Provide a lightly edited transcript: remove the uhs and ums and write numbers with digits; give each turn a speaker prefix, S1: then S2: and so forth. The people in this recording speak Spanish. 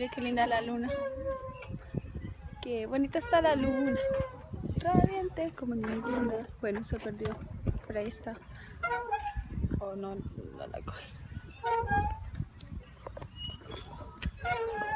S1: Mire qué linda la luna. Qué bonita está la luna. Radiante como ninguna. Bueno, se perdió. Por ahí está. Oh, no, no la cogí.